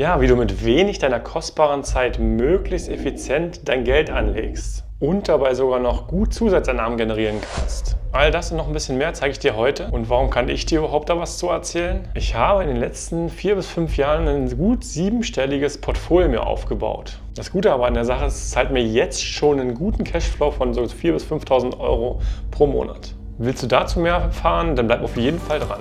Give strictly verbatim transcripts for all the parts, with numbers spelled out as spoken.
Ja, wie du mit wenig deiner kostbaren Zeit möglichst effizient dein Geld anlegst und dabei sogar noch gut Zusatzeinnahmen generieren kannst. All das und noch ein bisschen mehr zeige ich dir heute. Und warum kann ich dir überhaupt da was zu erzählen? Ich habe in den letzten vier bis fünf Jahren ein gut siebenstelliges Portfolio mir aufgebaut. Das Gute aber an der Sache ist, es zahlt mir jetzt schon einen guten Cashflow von so viertausend bis fünftausend Euro pro Monat. Willst du dazu mehr erfahren, dann bleib auf jeden Fall dran.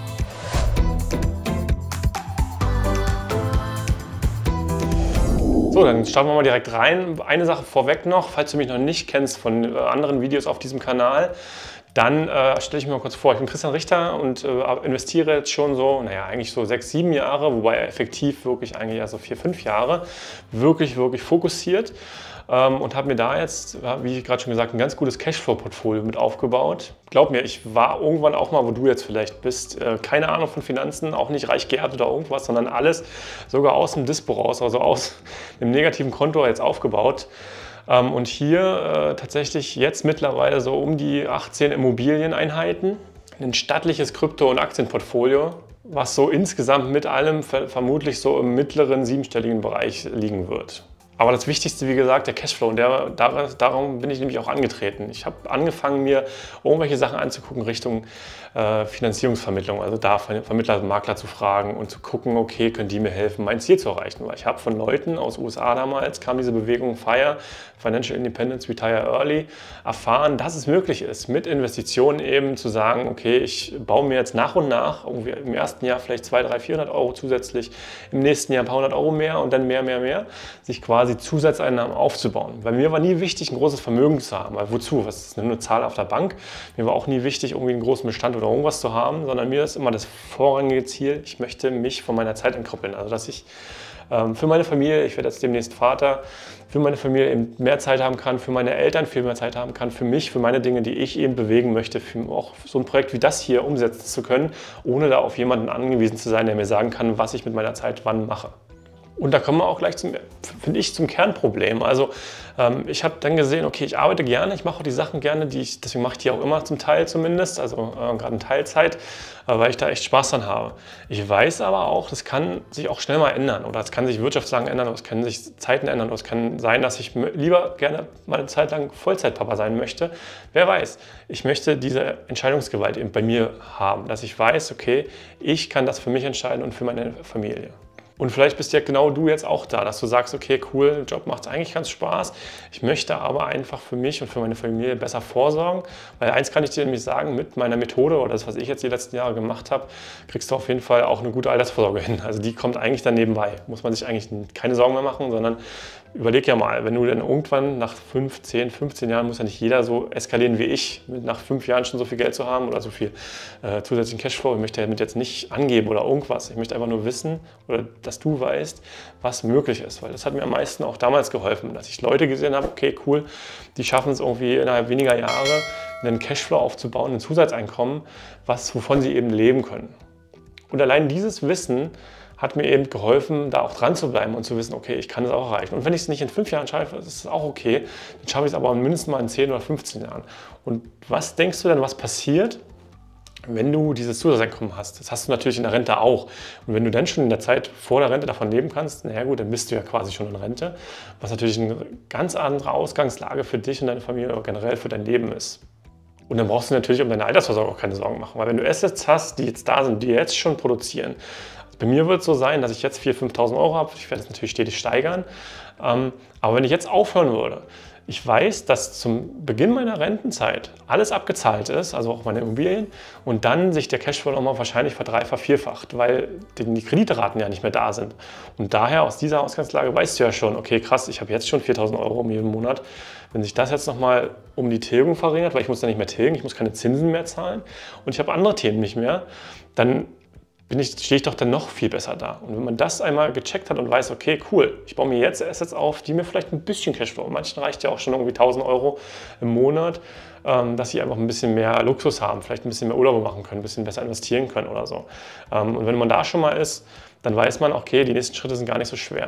So, dann starten wir mal direkt rein. Eine Sache vorweg noch, falls du mich noch nicht kennst von äh, anderen Videos auf diesem Kanal, dann äh, stelle ich mir mal kurz vor, ich bin Christian Richter und äh, investiere jetzt schon so, naja, eigentlich so sechs, sieben Jahre, wobei effektiv wirklich eigentlich erst so vier, fünf Jahre, wirklich, wirklich fokussiert. Ähm, und habe mir da jetzt, wie gerade schon gesagt, ein ganz gutes Cashflow-Portfolio mit aufgebaut. Glaub mir, ich war irgendwann auch mal, wo du jetzt vielleicht bist, äh, keine Ahnung von Finanzen, auch nicht reich geerbt oder irgendwas, sondern alles sogar aus dem Dispo raus, also aus dem negativen Konto jetzt aufgebaut. Ähm, und hier äh, tatsächlich jetzt mittlerweile so um die achtzehn Immobilieneinheiten, ein stattliches Krypto- und Aktienportfolio, was so insgesamt mit allem ver vermutlich so im mittleren siebenstelligen Bereich liegen wird. Aber das Wichtigste, wie gesagt, der Cashflow. Und der, darum bin ich nämlich auch angetreten. Ich habe angefangen, mir irgendwelche Sachen anzugucken Richtung äh, Finanzierungsvermittlung. Also da Vermittler, Makler zu fragen und zu gucken, okay, können die mir helfen, mein Ziel zu erreichen. Weil ich habe von Leuten aus U S A damals, kam diese Bewegung FIRE, Financial Independence, Retire Early, erfahren, dass es möglich ist, mit Investitionen eben zu sagen, okay, ich baue mir jetzt nach und nach, irgendwie im ersten Jahr vielleicht zweihundert, dreihundert, vierhundert Euro zusätzlich, im nächsten Jahr ein paar hundert Euro mehr und dann mehr, mehr, mehr, sich quasi Zusatzeinnahmen aufzubauen. Bei mir war nie wichtig, ein großes Vermögen zu haben. Weil wozu? Was ist eine Zahl auf der Bank? Mir war auch nie wichtig, irgendwie einen großen Bestand oder irgendwas zu haben, sondern mir ist immer das vorrangige Ziel, ich möchte mich von meiner Zeit entkoppeln. Also dass ich ähm, für meine Familie, ich werde jetzt demnächst Vater, für meine Familie eben mehr Zeit haben kann, für meine Eltern viel mehr Zeit haben kann, für mich, für meine Dinge, die ich eben bewegen möchte, für auch so ein Projekt wie das hier umsetzen zu können, ohne da auf jemanden angewiesen zu sein, der mir sagen kann, was ich mit meiner Zeit wann mache. Und da kommen wir auch gleich, zum, finde ich, zum Kernproblem. Also ähm, ich habe dann gesehen, okay, ich arbeite gerne, ich mache auch die Sachen gerne, die ich, deswegen mache ich die auch immer zum Teil zumindest, also äh, gerade in Teilzeit, äh, weil ich da echt Spaß dran habe. Ich weiß aber auch, das kann sich auch schnell mal ändern oder es kann sich Wirtschaftslagen ändern oder es können sich Zeiten ändern oder es kann sein, dass ich lieber gerne mal eine Zeit lang Vollzeitpapa sein möchte. Wer weiß, ich möchte diese Entscheidungsgewalt eben bei mir haben, dass ich weiß, okay, ich kann das für mich entscheiden und für meine Familie. Und vielleicht bist ja genau du jetzt auch da, dass du sagst, okay, cool, der Job macht eigentlich ganz Spaß. Ich möchte aber einfach für mich und für meine Familie besser vorsorgen. Weil eins kann ich dir nämlich sagen, mit meiner Methode oder das, was ich jetzt die letzten Jahre gemacht habe, kriegst du auf jeden Fall auch eine gute Altersvorsorge hin. Also die kommt eigentlich dann nebenbei. Muss man sich eigentlich keine Sorgen mehr machen, sondern überleg ja mal, wenn du dann irgendwann nach fünf, zehn, fünfzehn Jahren, muss ja nicht jeder so eskalieren wie ich, mit nach fünf Jahren schon so viel Geld zu haben oder so viel äh, zusätzlichen Cashflow. Ich möchte damit jetzt nicht angeben oder irgendwas. Ich möchte einfach nur wissen oder dass du weißt, was möglich ist. Weil das hat mir am meisten auch damals geholfen, dass ich Leute gesehen habe, okay, cool, die schaffen es irgendwie innerhalb weniger Jahre, einen Cashflow aufzubauen, ein Zusatzeinkommen, was, wovon sie eben leben können. Und allein dieses Wissen hat mir eben geholfen, da auch dran zu bleiben und zu wissen, okay, ich kann es auch erreichen. Und wenn ich es nicht in fünf Jahren schaffe, ist es auch okay. Dann schaffe ich es aber mindestens mal in zehn oder fünfzehn Jahren. Und was denkst du denn, was passiert, wenn du dieses Zusatzeinkommen hast? Das hast du natürlich in der Rente auch. Und wenn du dann schon in der Zeit vor der Rente davon leben kannst, naja gut, dann bist du ja quasi schon in Rente, was natürlich eine ganz andere Ausgangslage für dich und deine Familie oder generell für dein Leben ist. Und dann brauchst du natürlich um deine Altersvorsorge auch keine Sorgen machen, weil wenn du Assets hast, die jetzt da sind, die jetzt schon produzieren. Bei mir wird es so sein, dass ich jetzt viertausend, fünftausend Euro habe. Ich werde es natürlich stetig steigern. Ähm, aber wenn ich jetzt aufhören würde, ich weiß, dass zum Beginn meiner Rentenzeit alles abgezahlt ist, also auch meine Immobilien, und dann sich der Cashflow nochmal wahrscheinlich verdreifacht, vervierfacht, weil die Kreditraten ja nicht mehr da sind. Und daher aus dieser Ausgangslage weißt du ja schon, okay, krass, ich habe jetzt schon viertausend Euro um jeden Monat. Wenn sich das jetzt nochmal um die Tilgung verringert, weil ich muss dann nicht mehr tilgen, ich muss keine Zinsen mehr zahlen und ich habe andere Themen nicht mehr, dann bin ich, stehe ich doch dann noch viel besser da. Und wenn man das einmal gecheckt hat und weiß, okay, cool, ich baue mir jetzt Assets auf, die mir vielleicht ein bisschen Cashflow, manchen reicht ja auch schon irgendwie tausend Euro im Monat, ähm, dass sie einfach ein bisschen mehr Luxus haben, vielleicht ein bisschen mehr Urlaube machen können, ein bisschen besser investieren können oder so. Ähm, und wenn man da schon mal ist, dann weiß man, okay, die nächsten Schritte sind gar nicht so schwer.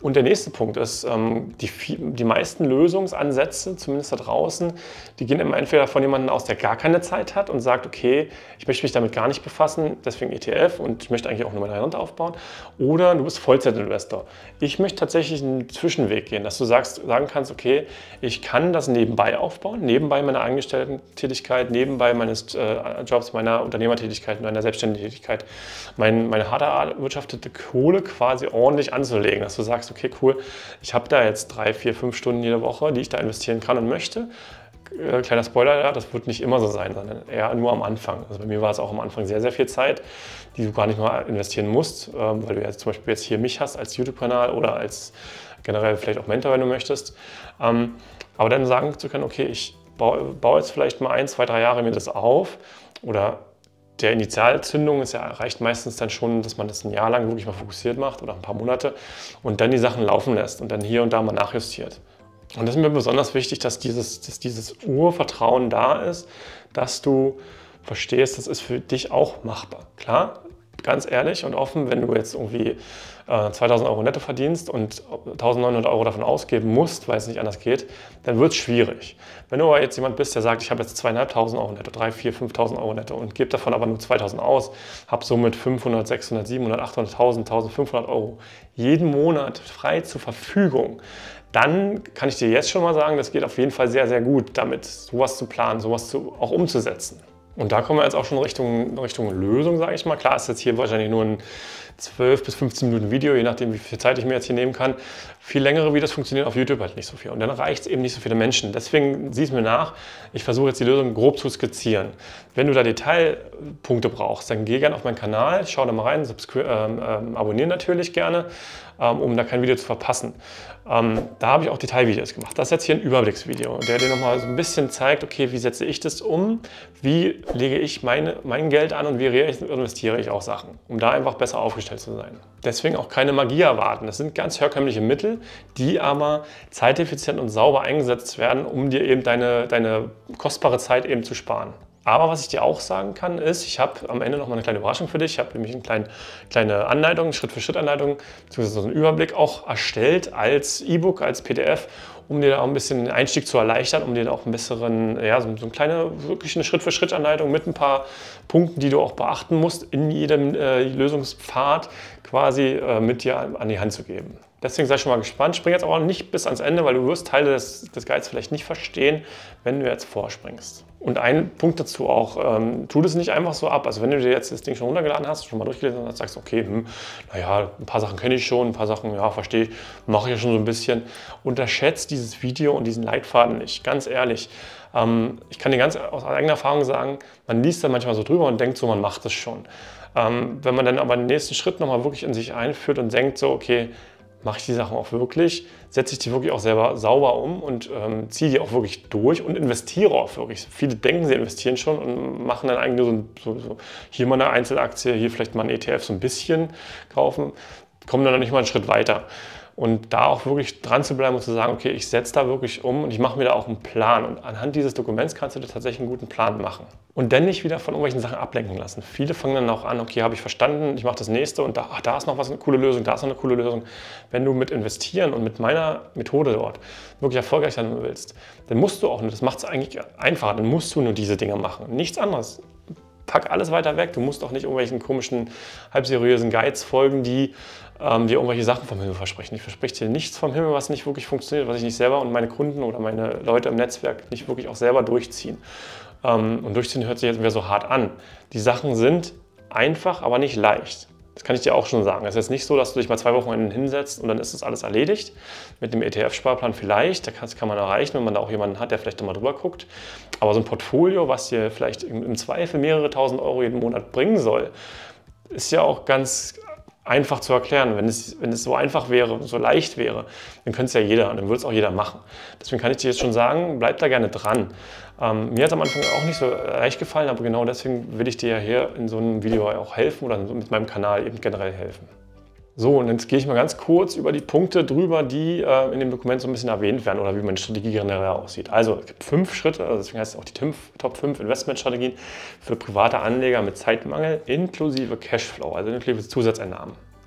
Und der nächste Punkt ist, ähm, die, die meisten Lösungsansätze, zumindest da draußen, die gehen immer entweder von jemandem aus, der gar keine Zeit hat und sagt, okay, ich möchte mich damit gar nicht befassen, deswegen E T F und ich möchte eigentlich auch nur meine Rente aufbauen. Oder du bist Vollzeitinvestor. Ich möchte tatsächlich einen Zwischenweg gehen, dass du sagst, sagen kannst, okay, ich kann das nebenbei aufbauen, nebenbei meiner Angestellten-Tätigkeit, nebenbei meines äh, Jobs, meiner Unternehmertätigkeit, meiner Selbstständigkeit, mein, meine hart erwirtschaftete Kohle quasi ordentlich anzulegen, dass du sagst, okay, cool, ich habe da jetzt drei, vier, fünf Stunden jede Woche, die ich da investieren kann und möchte. Äh, kleiner Spoiler, ja, das wird nicht immer so sein, sondern eher nur am Anfang. Also bei mir war es auch am Anfang sehr, sehr viel Zeit, die du gar nicht mal investieren musst, ähm, weil du jetzt zum Beispiel jetzt hier mich hast als YouTube-Kanal oder als generell vielleicht auch Mentor, wenn du möchtest. Ähm, aber dann sagen zu können, okay, ich baue, baue jetzt vielleicht mal ein, zwei, drei Jahre mir das auf oder der Initialzündung ist ja, reicht meistens dann schon, dass man das ein Jahr lang wirklich mal fokussiert macht oder ein paar Monate und dann die Sachen laufen lässt und dann hier und da mal nachjustiert. Und das ist mir besonders wichtig, dass dieses, dass dieses Urvertrauen da ist, dass du verstehst, das ist für dich auch machbar. Klar, ganz ehrlich und offen, wenn du jetzt irgendwie äh, zweitausend Euro netto verdienst und eintausendneunhundert Euro davon ausgeben musst, weil es nicht anders geht, dann wird es schwierig. Wenn du aber jetzt jemand bist, der sagt, ich habe jetzt zweitausendfünfhundert Euro netto, dreitausend, viertausend, fünftausend Euro netto und gebe davon aber nur zweitausend aus, habe somit fünfhundert, sechshundert, siebenhundert, achthundert, eintausendfünfhundert Euro jeden Monat frei zur Verfügung, dann kann ich dir jetzt schon mal sagen, das geht auf jeden Fall sehr, sehr gut, damit sowas zu planen, sowas zu, auch umzusetzen. Und da kommen wir jetzt auch schon Richtung, Richtung Lösung, sage ich mal. Klar ist jetzt hier wahrscheinlich nur ein zwölf bis fünfzehn Minuten Video, je nachdem, wie viel Zeit ich mir jetzt hier nehmen kann. Viel längere Videos funktionieren auf YouTube halt nicht so viel. Und dann reicht es eben nicht so viele Menschen. Deswegen sieh es mir nach. Ich versuche jetzt die Lösung grob zu skizzieren. Wenn du da Detailpunkte brauchst, dann geh gerne auf meinen Kanal, schau da mal rein, ähm, ähm, abonnieren natürlich gerne, ähm, um da kein Video zu verpassen. Ähm, da habe ich auch Detailvideos gemacht. Das ist jetzt hier ein Überblicksvideo, der dir nochmal so ein bisschen zeigt, okay, wie setze ich das um, wie lege ich meine, mein Geld an und wie investiere ich auch Sachen, um da einfach besser aufgestellt zu sein. Deswegen auch keine Magie erwarten. Das sind ganz herkömmliche Mittel, die aber zeiteffizient und sauber eingesetzt werden, um dir eben deine, deine kostbare Zeit eben zu sparen. Aber was ich dir auch sagen kann, ist, ich habe am Ende noch mal eine kleine Überraschung für dich. Ich habe nämlich eine kleine, kleine Anleitung, Schritt-für-Schritt-Anleitung, beziehungsweise so einen Überblick auch erstellt als E-Book, als P D F, um dir da auch ein bisschen den Einstieg zu erleichtern, um dir da auch ein besseren, ja, so, so eine kleine, wirklich eine Schritt-für-Schritt-Anleitung mit ein paar Punkten, die du auch beachten musst, in jedem äh, Lösungspfad quasi äh, mit dir an die Hand zu geben. Deswegen sei schon mal gespannt. Spring jetzt auch nicht bis ans Ende, weil du wirst Teile des, des Guides vielleicht nicht verstehen, wenn du jetzt vorspringst. Und ein Punkt dazu auch, ähm, tu das nicht einfach so ab. Also wenn du dir jetzt das Ding schon runtergeladen hast, schon mal durchgelesen hast, sagst, okay, hm, naja, ein paar Sachen kenne ich schon, ein paar Sachen, ja, verstehe ich, mache ich ja schon so ein bisschen. Unterschätzt dieses Video und diesen Leitfaden nicht, ganz ehrlich. Ähm, ich kann dir ganz aus eigener Erfahrung sagen, man liest da manchmal so drüber und denkt so, man macht das schon. Ähm, wenn man dann aber den nächsten Schritt nochmal wirklich in sich einführt und denkt so, okay, mache ich die Sachen auch wirklich, setze ich die wirklich auch selber sauber um und ähm, ziehe die auch wirklich durch und investiere auch wirklich. Viele denken, sie investieren schon und machen dann eigentlich nur so, so, so hier mal eine Einzelaktie, hier vielleicht mal ein E T F so ein bisschen kaufen, kommen dann noch nicht mal einen Schritt weiter. Und da auch wirklich dran zu bleiben und zu sagen, okay, ich setze da wirklich um und ich mache mir da auch einen Plan. Und anhand dieses Dokuments kannst du dir tatsächlich einen guten Plan machen. Und dann nicht wieder von irgendwelchen Sachen ablenken lassen. Viele fangen dann auch an, okay, habe ich verstanden, ich mache das nächste und da, ach, da ist noch was, eine coole Lösung, da ist noch eine coole Lösung. Wenn du mit investieren und mit meiner Methode dort wirklich erfolgreich sein willst, dann musst du auch nur, das macht es eigentlich einfacher, dann musst du nur diese Dinge machen, nichts anderes. Pack alles weiter weg. Du musst auch nicht irgendwelchen komischen, halbseriösen Guides folgen, die ähm, dir irgendwelche Sachen vom Himmel versprechen. Ich verspreche dir nichts vom Himmel, was nicht wirklich funktioniert, was ich nicht selber und meine Kunden oder meine Leute im Netzwerk nicht wirklich auch selber durchziehen. Ähm, und durchziehen hört sich jetzt wieder so hart an. Die Sachen sind einfach, aber nicht leicht. Das kann ich dir auch schon sagen. Es ist jetzt nicht so, dass du dich mal zwei Wochen hinsetzt und dann ist das alles erledigt. Mit dem E T F-Sparplan vielleicht, das kann man erreichen, wenn man da auch jemanden hat, der vielleicht da mal drüber guckt. Aber so ein Portfolio, was dir vielleicht im Zweifel mehrere tausend Euro jeden Monat bringen soll, ist ja auch ganz einfach zu erklären. Wenn es, wenn es so einfach wäre, so leicht wäre, dann könnte es ja jeder und dann würde es auch jeder machen. Deswegen kann ich dir jetzt schon sagen, bleib da gerne dran. Ähm, mir hat es am Anfang auch nicht so leicht gefallen, aber genau deswegen will ich dir ja hier in so einem Video auch helfen oder mit meinem Kanal eben generell helfen. So, und jetzt gehe ich mal ganz kurz über die Punkte drüber, die äh, in dem Dokument so ein bisschen erwähnt werden oder wie meine Strategie generell aussieht. Also es gibt fünf Schritte, also deswegen heißt es auch die Top fünf Investmentstrategien für private Anleger mit Zeitmangel inklusive Cashflow, also inklusive Zusatzeinnahmen.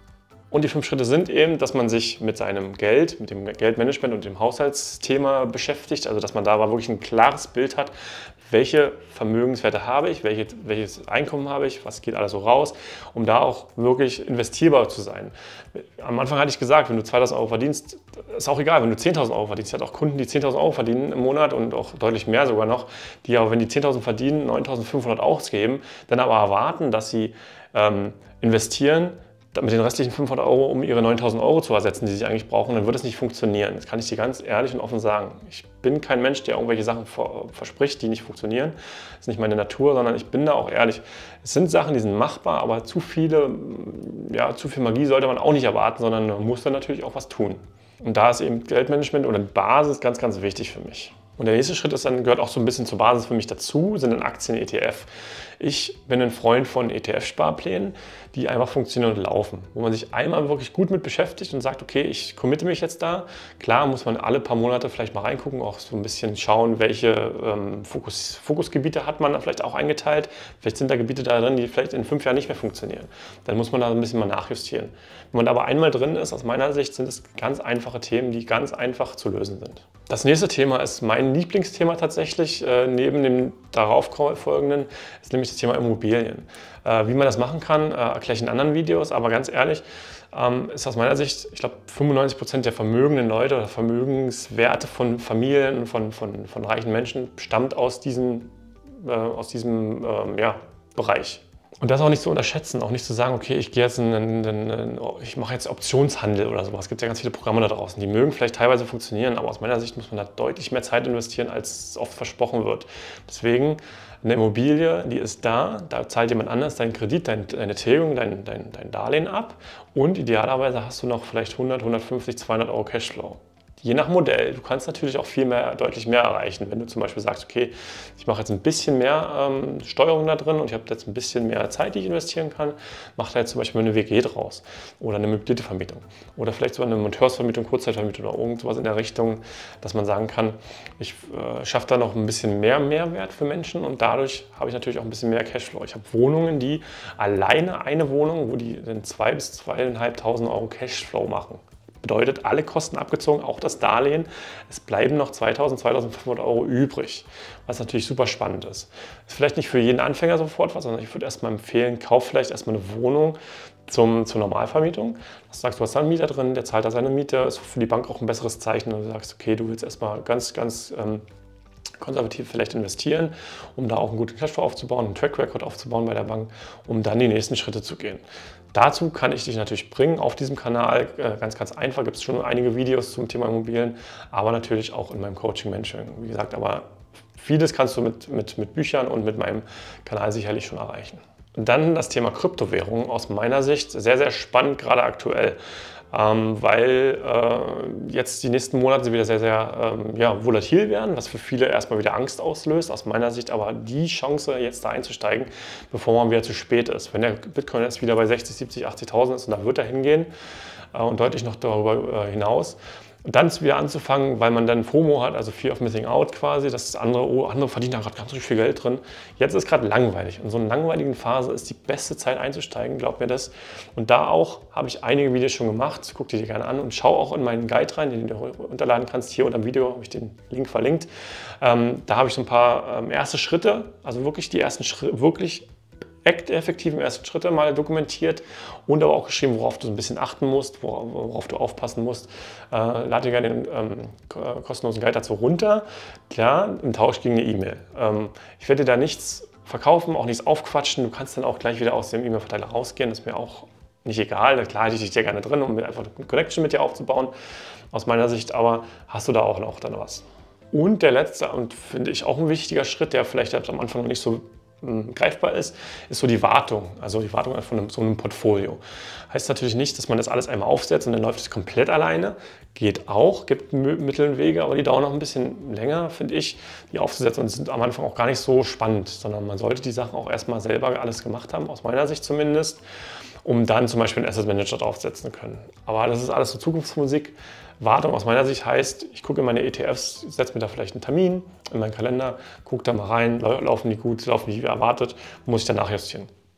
Und die fünf Schritte sind eben, dass man sich mit seinem Geld, mit dem Geldmanagement und dem Haushaltsthema beschäftigt. Also dass man da aber wirklich ein klares Bild hat, welche Vermögenswerte habe ich, welche, welches Einkommen habe ich, was geht alles so raus, um da auch wirklich investierbar zu sein. Am Anfang hatte ich gesagt, wenn du zweitausend Euro verdienst, ist auch egal, wenn du zehntausend Euro verdienst. Ich hatte auch Kunden, die zehntausend Euro verdienen im Monat und auch deutlich mehr sogar noch, die aber, wenn die zehntausend verdienen, neuntausendfünfhundert ausgeben, dann aber erwarten, dass sie ähm, investieren, mit den restlichen fünfhundert Euro, um ihre neuntausend Euro zu ersetzen, die sie eigentlich brauchen, dann wird es nicht funktionieren. Das kann ich dir ganz ehrlich und offen sagen. Ich bin kein Mensch, der irgendwelche Sachen verspricht, die nicht funktionieren. Das ist nicht meine Natur, sondern ich bin da auch ehrlich. Es sind Sachen, die sind machbar, aber zu viele, ja, zu viel Magie sollte man auch nicht erwarten, sondern man muss dann natürlich auch was tun. Und da ist eben Geldmanagement oder Basis ganz, ganz wichtig für mich. Und der nächste Schritt ist dann, gehört auch so ein bisschen zur Basis für mich dazu, sind dann Aktien, E T F. Ich bin ein Freund von E T F-Sparplänen, die einfach funktionieren und laufen, wo man sich einmal wirklich gut mit beschäftigt und sagt, okay, ich committe mich jetzt da. Klar muss man alle paar Monate vielleicht mal reingucken, auch so ein bisschen schauen, welche ähm, Fokus, Fokusgebiete hat man da vielleicht auch eingeteilt. Vielleicht sind da Gebiete da drin, die vielleicht in fünf Jahren nicht mehr funktionieren. Dann muss man da ein bisschen mal nachjustieren. Wenn man da aber einmal drin ist, aus meiner Sicht, sind es ganz einfache Themen, die ganz einfach zu lösen sind. Das nächste Thema ist mein Lieblingsthema tatsächlich, äh, neben dem darauf folgenden, ist nämlich das Thema Immobilien. Äh, wie man das machen kann, äh, erkläre ich in anderen Videos, aber ganz ehrlich, ähm, ist aus meiner Sicht, ich glaube, fünfundneunzig Prozent der vermögenden Leute oder Vermögenswerte von Familien und von, von, von reichen Menschen stammt aus diesem, äh, aus diesem ähm, ja, Bereich. Und das auch nicht zu unterschätzen, auch nicht zu sagen, okay, ich gehe jetzt in, in, in, in, ich mache jetzt Optionshandel oder sowas. Es gibt ja ganz viele Programme da draußen, die mögen vielleicht teilweise funktionieren, aber aus meiner Sicht muss man da deutlich mehr Zeit investieren, als oft versprochen wird. Deswegen, eine Immobilie, die ist da, da zahlt jemand anders deinen Kredit, dein, deine Tilgung, dein, dein, dein Darlehen ab und idealerweise hast du noch vielleicht hundert, hundertfünfzig, zweihundert Euro Cashflow. Je nach Modell. Du kannst natürlich auch viel mehr, deutlich mehr erreichen. Wenn du zum Beispiel sagst, okay, ich mache jetzt ein bisschen mehr ähm, Steuerung da drin und ich habe jetzt ein bisschen mehr Zeit, die ich investieren kann, mach da jetzt zum Beispiel eine W G draus oder eine möblierte Vermietung oder vielleicht sogar eine Monteursvermietung, Kurzzeitvermietung oder irgendwas in der Richtung, dass man sagen kann, ich äh, schaffe da noch ein bisschen mehr Mehrwert für Menschen und dadurch habe ich natürlich auch ein bisschen mehr Cashflow. Ich habe Wohnungen, die alleine eine Wohnung, wo die dann zwei bis zweieinhalbtausend Euro Cashflow machen. Bedeutet, alle Kosten abgezogen, auch das Darlehen, es bleiben noch zweitausend, zweitausendfünfhundert Euro übrig, was natürlich super spannend ist. Ist vielleicht nicht für jeden Anfänger sofort was, sondern ich würde erstmal empfehlen, kauf vielleicht erstmal eine Wohnung zum, zur Normalvermietung. Du sagst, du hast da einen Mieter drin, der zahlt da seine Miete, ist für die Bank auch ein besseres Zeichen, und du sagst, okay, du willst erstmal ganz, ganz ähm, konservativ vielleicht investieren, um da auch einen guten Cashflow aufzubauen, einen Track Record aufzubauen bei der Bank, um dann die nächsten Schritte zu gehen. Dazu kann ich dich natürlich bringen auf diesem Kanal, ganz, ganz einfach, gibt es schon einige Videos zum Thema Immobilien, aber natürlich auch in meinem Coaching-Mentoring. Wie gesagt, aber vieles kannst du mit, mit, mit Büchern und mit meinem Kanal sicherlich schon erreichen. Dann das Thema Kryptowährungen aus meiner Sicht sehr, sehr spannend, gerade aktuell. Ähm, weil äh, jetzt die nächsten Monate wieder sehr, sehr ähm, ja, volatil werden, was für viele erstmal wieder Angst auslöst. Aus meiner Sicht aber die Chance, jetzt da einzusteigen, bevor man wieder zu spät ist. Wenn der Bitcoin jetzt wieder bei sechzig, siebzig, achtzigtausend ist und da wird er hingehen äh, und deutlich noch darüber äh, hinaus, dann wieder anzufangen, weil man dann FOMO hat, also Fear of Missing Out quasi, dass andere, oh, andere verdienen da gerade ganz viel Geld drin. Jetzt ist gerade langweilig. In so einer langweiligen Phase ist die beste Zeit einzusteigen, glaub mir das. Und da auch habe ich einige Videos schon gemacht, guck dir die gerne an und schau auch in meinen Guide rein, den du runterladen kannst. Hier unter dem Video habe ich den Link verlinkt. Ähm, da habe ich so ein paar ähm, erste Schritte, also wirklich die ersten Schritte, wirklich effektiven ersten Schritte mal dokumentiert und aber auch geschrieben, worauf du so ein bisschen achten musst, worauf, worauf du aufpassen musst. Äh, lade dir gerne den ähm, kostenlosen Guide dazu runter. Klar, im Tausch gegen eine E-Mail. Ähm, ich werde dir da nichts verkaufen, auch nichts aufquatschen. Du kannst dann auch gleich wieder aus dem E-Mail-Verteiler rausgehen. Das ist mir auch nicht egal. Klar hätte ich dich dir gerne drin, um einfach eine Connection mit dir aufzubauen. Aus meiner Sicht aber hast du da auch noch dann was. Und der letzte und finde ich auch ein wichtiger Schritt, der vielleicht am Anfang noch nicht so greifbar ist, ist so die Wartung, also die Wartung von einem, so einem Portfolio. Heißt natürlich nicht, dass man das alles einmal aufsetzt und dann läuft es komplett alleine. Geht auch, gibt Mittel und Wege, aber die dauern noch ein bisschen länger, finde ich, die aufzusetzen und sind am Anfang auch gar nicht so spannend, sondern man sollte die Sachen auch erstmal selber alles gemacht haben, aus meiner Sicht zumindest, um dann zum Beispiel einen Asset Manager draufsetzen zu können. Aber das ist alles so Zukunftsmusik. Wartung aus meiner Sicht heißt, ich gucke in meine E T Fs, setze mir da vielleicht einen Termin in meinen Kalender, gucke da mal rein, laufen die gut, laufen die wie erwartet, muss ich dann nachjustieren.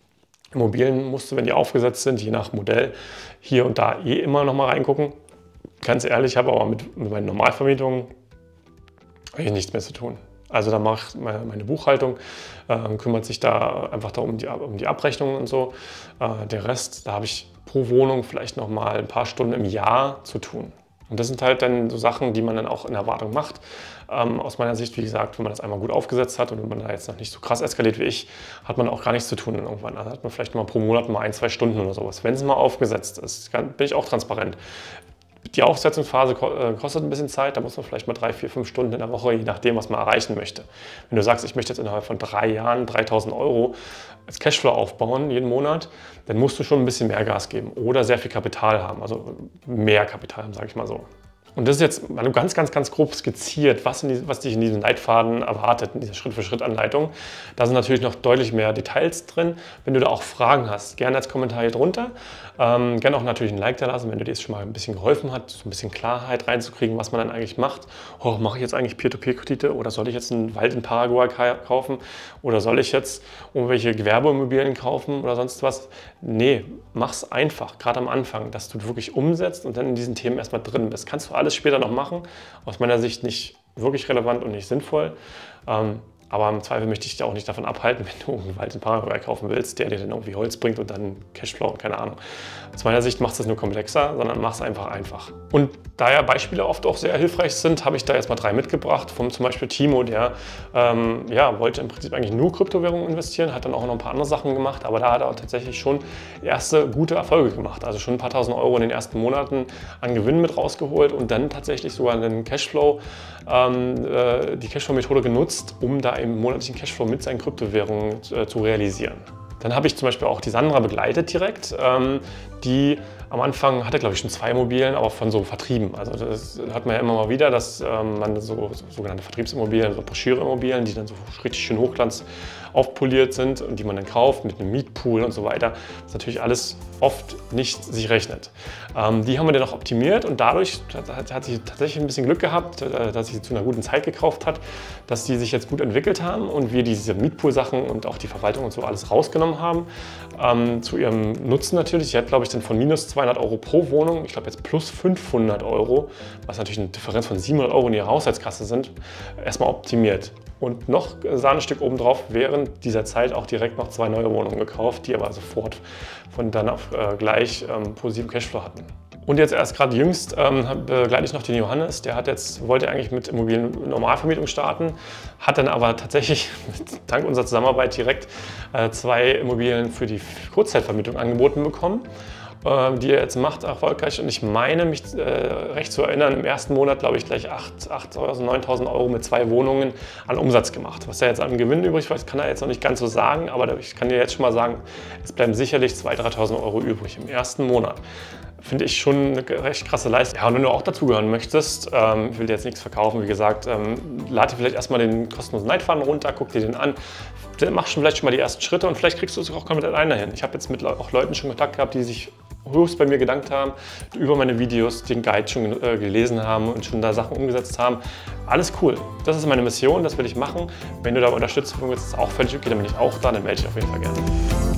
Immobilien musst du, wenn die aufgesetzt sind, je nach Modell, hier und da eh immer noch mal reingucken. Ganz ehrlich, ich habe aber mit, mit meinen Normalvermietungen eigentlich nichts mehr zu tun. Also da macht meine Buchhaltung, äh, kümmert sich da einfach darum, die, um die Abrechnungen und so. Äh, der Rest, da habe ich pro Wohnung vielleicht noch mal ein paar Stunden im Jahr zu tun. Und das sind halt dann so Sachen, die man dann auch in der Wartung macht. Ähm, aus meiner Sicht, wie gesagt, wenn man das einmal gut aufgesetzt hat und wenn man da jetzt noch nicht so krass eskaliert wie ich, hat man auch gar nichts zu tun dann irgendwann. Also hat man vielleicht mal pro Monat mal ein, zwei Stunden oder sowas. Wenn es mal aufgesetzt ist, kann, bin ich auch transparent. Die Aufsetzungsphase kostet ein bisschen Zeit, da muss man vielleicht mal drei, vier, fünf Stunden in der Woche, je nachdem, was man erreichen möchte. Wenn du sagst, ich möchte jetzt innerhalb von drei Jahren dreitausend Euro als Cashflow aufbauen, jeden Monat, dann musst du schon ein bisschen mehr Gas geben oder sehr viel Kapital haben, also mehr Kapital haben, sage ich mal so. Und das ist jetzt mal ganz, ganz, ganz grob skizziert, was, in die, was dich in diesem Leitfaden erwartet, in dieser Schritt-für-Schritt-Anleitung. Da sind natürlich noch deutlich mehr Details drin. Wenn du da auch Fragen hast, gerne als Kommentar hier drunter. Ähm, gerne auch natürlich ein Like da lassen, wenn dir das schon mal ein bisschen geholfen hat, so ein bisschen Klarheit reinzukriegen, was man dann eigentlich macht. Oh, mache ich jetzt eigentlich Peer-to-Peer-Kredite oder soll ich jetzt einen Wald in Paraguay kaufen oder soll ich jetzt irgendwelche Gewerbeimmobilien kaufen oder sonst was? Nee, mach's einfach, gerade am Anfang, dass du wirklich umsetzt und dann in diesen Themen erstmal drin bist. Kannst du alles später noch machen, aus meiner Sicht nicht wirklich relevant und nicht sinnvoll. Ähm, aber im Zweifel möchte ich dich auch nicht davon abhalten, wenn du einen Wald in Paraguay kaufen willst, der dir dann irgendwie Holz bringt und dann Cashflow, keine Ahnung. Aus meiner Sicht macht es das nur komplexer, sondern mach es einfach einfach. Und da ja Beispiele oft auch sehr hilfreich sind, habe ich da jetzt mal drei mitgebracht. Von zum Beispiel Timo, der ähm, ja, wollte im Prinzip eigentlich nur Kryptowährungen investieren, hat dann auch noch ein paar andere Sachen gemacht, aber da hat er auch tatsächlich schon erste gute Erfolge gemacht. Also schon ein paar tausend Euro in den ersten Monaten an Gewinn mit rausgeholt und dann tatsächlich sogar einen Cashflow, ähm, äh, die Cashflow-Methode genutzt, um da einen monatlichen Cashflow mit seinen Kryptowährungen äh, zu realisieren. Dann habe ich zum Beispiel auch die Sandra begleitet direkt, ähm, die am Anfang hatte, glaube ich, schon zwei Immobilien, aber von so Vertrieben. Also das hört man ja immer mal wieder, dass ähm, man so, so sogenannte Vertriebsimmobilien, so Broschüre-Immobilien, die dann so richtig schön hochglanz aufpoliert sind und die man dann kauft mit einem Mietpool und so weiter, was natürlich alles oft nicht sich rechnet. Ähm, die haben wir dann auch optimiert und dadurch hat, hat sie tatsächlich ein bisschen Glück gehabt, äh, dass sie zu einer guten Zeit gekauft hat, dass die sich jetzt gut entwickelt haben und wir diese Mietpool-Sachen und auch die Verwaltung und so alles rausgenommen haben. Ähm, zu ihrem Nutzen natürlich. Sie hat, glaube ich, dann von minus zweihundert Euro pro Wohnung, ich glaube jetzt plus fünfhundert Euro, was natürlich eine Differenz von siebenhundert Euro in ihrer Haushaltskasse sind, erstmal optimiert. Und noch Sahnestück obendrauf, während dieser Zeit auch direkt noch zwei neue Wohnungen gekauft, die aber sofort von dann auf äh, gleich ähm, positiven Cashflow hatten. Und jetzt erst gerade jüngst ähm, begleite ich noch den Johannes, der hat jetzt, wollte eigentlich mit Immobilien-Normalvermietung starten, hat dann aber tatsächlich dank unserer Zusammenarbeit direkt äh, zwei Immobilien für die Kurzzeitvermietung angeboten bekommen, die er jetzt macht, erfolgreich. Und ich meine, mich äh, recht zu erinnern, im ersten Monat, glaube ich, gleich achttausend, neuntausend Euro mit zwei Wohnungen an Umsatz gemacht. Was er jetzt an Gewinn übrig war, kann er jetzt noch nicht ganz so sagen, aber ich kann dir jetzt schon mal sagen, es bleiben sicherlich zweitausend, dreitausend Euro übrig im ersten Monat. Finde ich schon eine recht krasse Leistung. Ja, und wenn du auch dazugehören möchtest, ähm, ich will dir jetzt nichts verkaufen, wie gesagt, ähm, lade dir vielleicht erstmal den kostenlosen Leitfaden runter, guck dir den an, mach schon vielleicht schon mal die ersten Schritte und vielleicht kriegst du es auch komplett alleine hin. Ich habe jetzt mit auch Leuten schon Kontakt gehabt, die sich höchst bei mir gedankt haben, über meine Videos den Guide schon äh, gelesen haben und schon da Sachen umgesetzt haben. Alles cool. Das ist meine Mission, das will ich machen. Wenn du da Unterstützung willst, ist auch völlig okay, dann bin ich auch da, dann melde dich auf jeden Fall gerne.